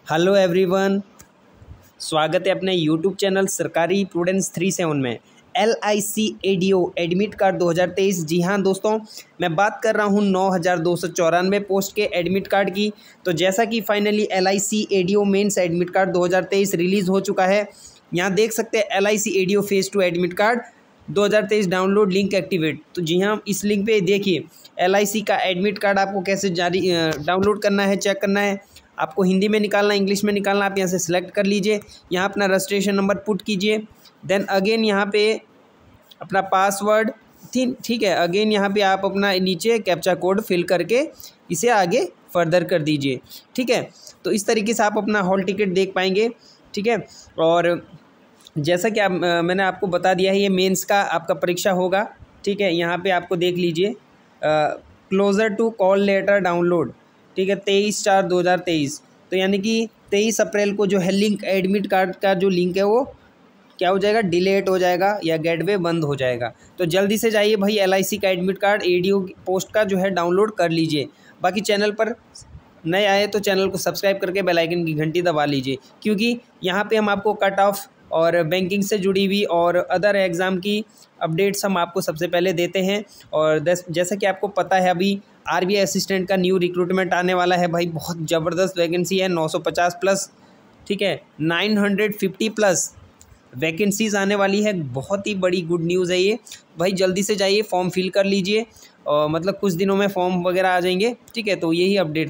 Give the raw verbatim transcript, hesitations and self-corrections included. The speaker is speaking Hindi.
हेलो एवरीवन, स्वागत है अपने यूट्यूब चैनल सरकारी प्रूडेंस थ्री सेवन में। L I C A D O admit card दो हज़ार तेईस। जी हाँ दोस्तों, मैं बात कर रहा हूँ नौ हज़ार दो सौ चौरानवे पोस्ट के एडमिट कार्ड की। तो जैसा कि finally L I C A D O mains admit card दो हज़ार तेईस रिलीज़ हो चुका है। यहाँ देख सकते हैं L I C A D O phase two admit card दो हज़ार तेईस डाउनलोड लिंक एक्टिवेट। तो जी हाँ, इस लिंक पे देखिए एल आई सी का एडमिट कार्ड आपको कैसे जारी डाउनलोड करना है, चेक करना है। आपको हिंदी में निकालना, इंग्लिश में निकालना, आप यहाँ से सिलेक्ट कर लीजिए। यहाँ अपना रजिस्ट्रेशन नंबर पुट कीजिए। देन अगेन यहाँ पे अपना पासवर्ड, ठीक है। अगेन यहाँ पे आप अपना नीचे कैप्चा कोड फिल करके इसे आगे फर्दर कर दीजिए, ठीक है। तो इस तरीके से आप अपना हॉल टिकट देख पाएंगे, ठीक है। और जैसा कि आप मैंने आपको बता दिया है, ये मेंस का आपका परीक्षा होगा, ठीक है। यहाँ पे आपको देख लीजिए closer to call letter download, ठीक है, तेईस चार दो हज़ार तेईस। तो यानी कि तेईस अप्रैल को जो है लिंक एडमिट कार्ड का जो लिंक है वो क्या हो जाएगा, डिलीट हो जाएगा या गेटवे बंद हो जाएगा। तो जल्दी से जाइए भाई, एल आई सी का admit card A D O post का जो है डाउनलोड कर लीजिए। बाकी चैनल पर नए आए तो चैनल को सब्सक्राइब करके बेल आइकन की घंटी दबा लीजिए, क्योंकि यहाँ पे हम आपको कट ऑफ और बैंकिंग से जुड़ी हुई और अदर एग्ज़ाम की अपडेट्स हम आपको सबसे पहले देते हैं। और जैसा कि आपको पता है, अभी आर बी आई असिस्टेंट का न्यू रिक्रूटमेंट आने वाला है भाई। बहुत ज़बरदस्त वैकेंसी है, नौ सौ पचास प्लस, ठीक है, nine hundred fifty plus vacancies आने वाली है। बहुत ही बड़ी गुड न्यूज़ है ये भाई। जल्दी से जाइए, फॉर्म फिल कर लीजिए और मतलब कुछ दिनों में फॉर्म वगैरह आ जाएंगे, ठीक है। तो यही अपडेट